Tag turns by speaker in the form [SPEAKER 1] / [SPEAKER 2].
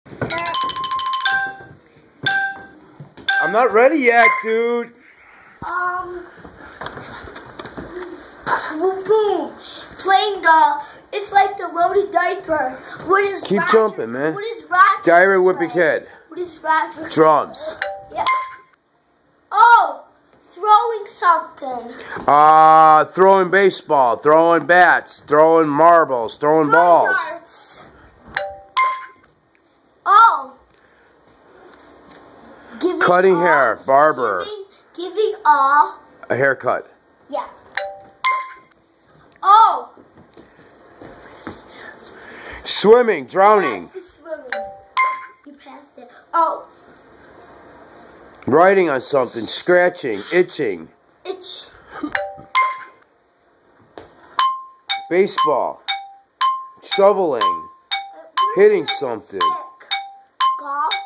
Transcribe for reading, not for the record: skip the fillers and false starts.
[SPEAKER 1] I'm not ready yet, dude.
[SPEAKER 2] Boom. Playing the, it's like the loaded diaper. What is
[SPEAKER 1] Keep
[SPEAKER 2] Roger,
[SPEAKER 1] jumping, man.
[SPEAKER 2] What is Roger
[SPEAKER 1] Diary Whippy
[SPEAKER 2] play?
[SPEAKER 1] Kid.
[SPEAKER 2] What is Roger?
[SPEAKER 1] Drums.
[SPEAKER 2] Yep. Oh, throwing something.
[SPEAKER 1] Throwing baseball, throwing bats, throwing marbles, throwing balls.
[SPEAKER 2] Darts. Oh.
[SPEAKER 1] Cutting hair, barber.
[SPEAKER 2] Giving
[SPEAKER 1] a haircut.
[SPEAKER 2] Yeah. Oh.
[SPEAKER 1] Swimming, drowning.
[SPEAKER 2] Swimming. You passed it. Oh.
[SPEAKER 1] Writing on something, scratching, itching.
[SPEAKER 2] Itch.
[SPEAKER 1] Baseball. Shoveling. Hitting something.
[SPEAKER 2] Golf.